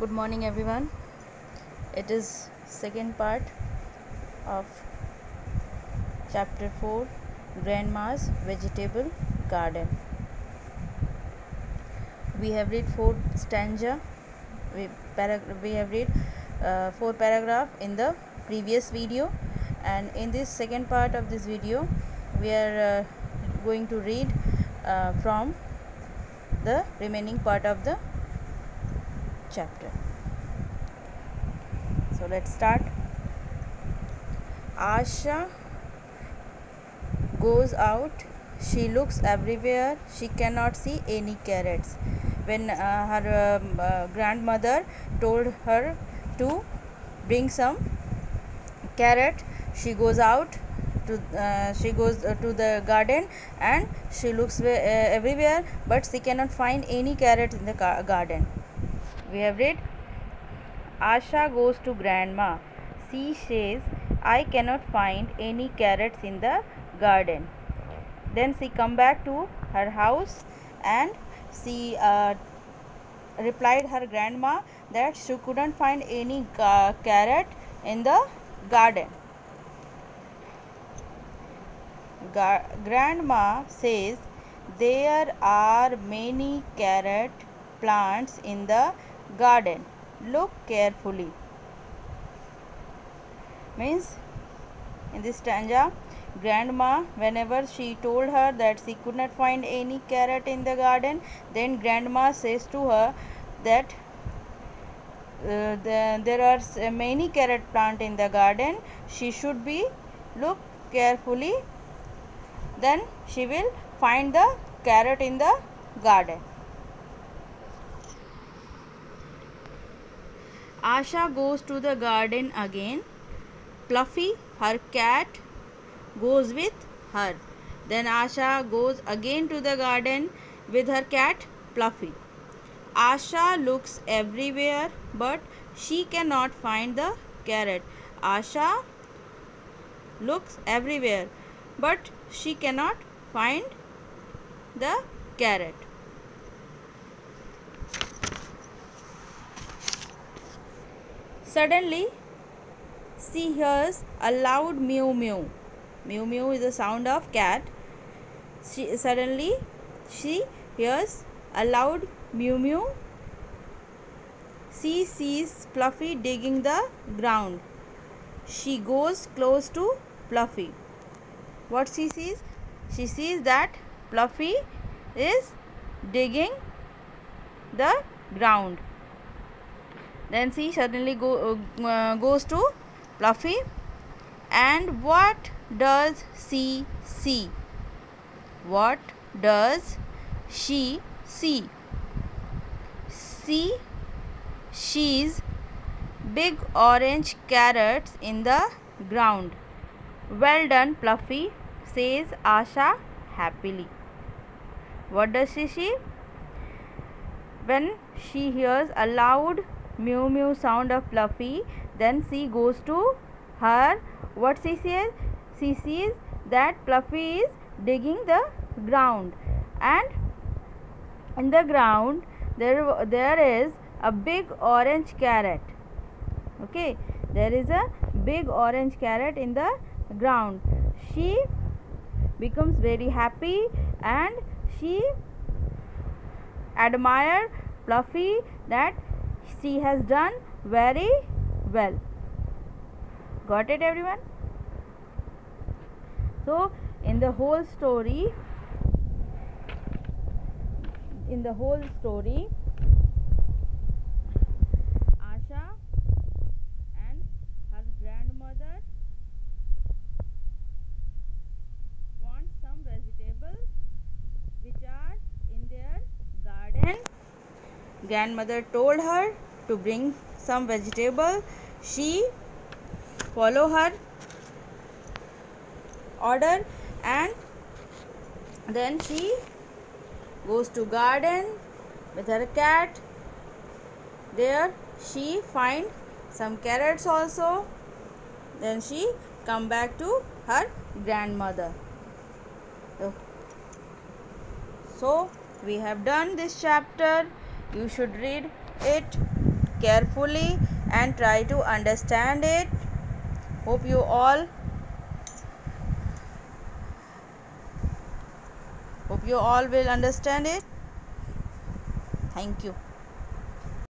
Good morning everyone. It is second part of chapter 4, Grandma's Vegetable Garden. We have read 4 stanza. We have read 4 paragraph in the previous video, and in this second part of this video we are going to read from the remaining part of the chapter. So let's start. Asha goes out. She looks everywhere. She cannot see any carrots. When her grandmother told her to bring some carrot, she goes out to the garden, and she looks everywhere, but she cannot find any carrot in the garden. We have read, Asha goes to grandma. She says, I cannot find any carrots in the garden. Then she come back to her house, and she replied her grandma that she couldn't find any carrot in the garden. Grandma says, there are many carrot plants in the garden. Look carefully. Means, in this stanza, grandma, whenever she told her that she could not find any carrot in the garden, then grandma says to her that there are many carrot plant in the garden. She should be look carefully, then she will find the carrot in the garden. Asha goes to the garden again. Fluffy, her cat, goes with her. Then Asha goes again to the garden with her cat Fluffy. Asha looks everywhere, but she cannot find the carrot. Asha looks everywhere, but she cannot find the carrot. Suddenly, she hears a loud mew mew. Mew mew is the sound of cat. Suddenly, she hears a loud mew mew. She sees Fluffy digging the ground. She goes close to Fluffy. What she sees? She sees that Fluffy is digging the ground. Then she suddenly goes to Fluffy, and what does she see? What does she see? She sees big orange carrots in the ground. Well done, Fluffy, says Asha happily. What does she see? When she hears a loud mew mew sound of Fluffy, then she goes to her. What she sees? She sees that Fluffy is digging the ground, and in the ground there is a big orange carrot. Okay, there is a big orange carrot in the ground. She becomes very happy, and she admires Fluffy that she has done very well. Got it, everyone? So, in the whole story, Asha and her grandmother want some vegetables which are in their garden. Grandmother told her to bring some vegetable. She follow her order, and then she goes to garden with her cat. There she find some carrots also. Then she come back to her grandmother. So we have done this chapter. You should read it carefully and try to understand it. Hope you all will understand it. Thank you.